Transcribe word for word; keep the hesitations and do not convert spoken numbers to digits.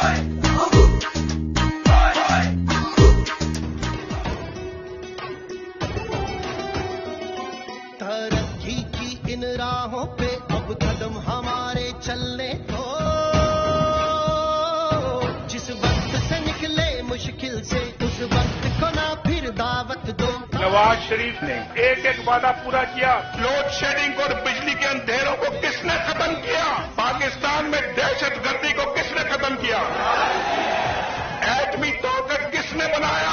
तरक्की की इन राहों पे अब कदम हमारे चलने दो, जिस वक्त से निकले मुश्किल से उस वक्त को ना फिर दावत दो। नवाज शरीफ ने एक एक वादा पूरा किया। लोड शेडिंग और बिजली के अंधेरों को किसने खत्म किया? पाकिस्तान में दहशतगर्दी को किसने खत्म किया? एटमी ताकत किसने बनाया?